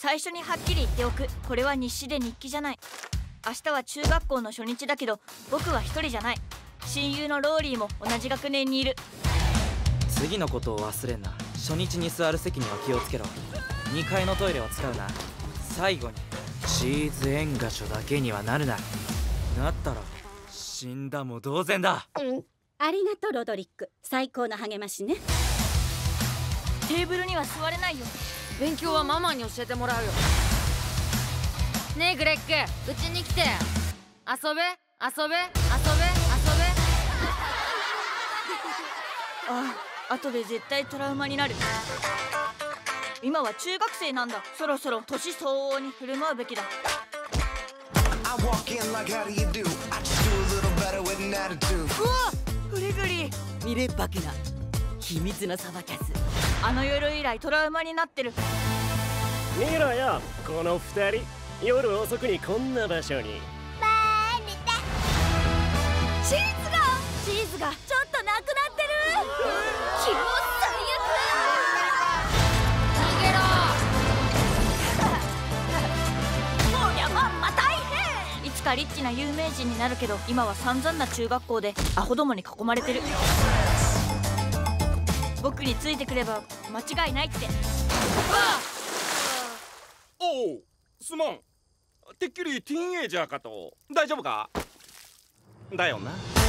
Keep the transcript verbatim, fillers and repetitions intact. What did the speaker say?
最初にはっきり言っておく。これは日誌で日記じゃない。明日は中学校の初日だけど、僕は一人じゃない。親友のローリーも同じ学年にいる。 次のことを忘れんな。初日に座る席には気をつけろ。にかいのトイレは使うな。最後にチーズエンガショだけにはなるな。なったら死んだも同然だ。 うん、ありがとうロドリック。最高の励ましね。 テーブルには座れないよ。 勉強はママに教えてもらうよ。ねえグレッグ、うちに来て。遊べ遊べ遊べ遊べ。 ああ、後で絶対トラウマになる。今は中学生なんだ。そろそろ年相応に振る舞うべきだ。うわ、グリグリ。 ミレッパクな秘密のサバキャス。 あの夜以来トラウマになってる。 見ろよ、この二人。夜遅くにこんな場所に。 バーレタ。チーズがチーズがちょっとなくなってる。気も最悪。もうやまんま大変。いつかリッチな有名人になるけど、今は散々な中学校でアホどもに囲まれてる。僕についてくれば間違いないって。 おお、すまん。てっきりティーンエイジャーかと。大丈夫か？だよな。